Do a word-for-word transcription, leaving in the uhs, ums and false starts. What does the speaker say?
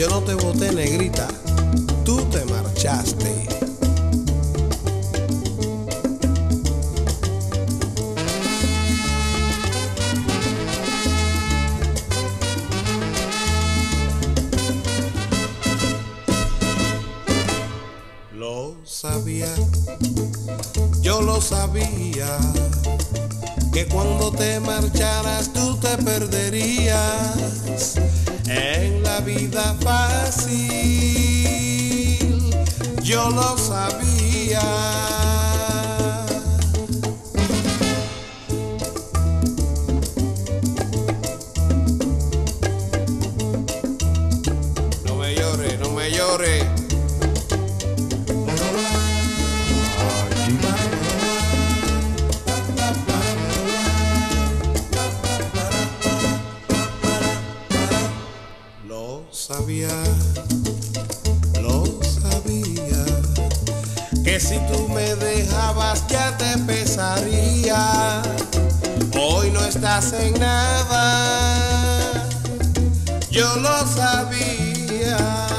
Yo no te boté, negrita, tú te marchaste. Lo sabía, yo lo sabía, que cuando te marcharas tú te perderías en la vida fácil. Yo lo sabía. No me llore, no me llore. Lo sabía, lo sabía, que si tú me dejabas ya te pesaría. Hoy no estás en nada, yo lo sabía.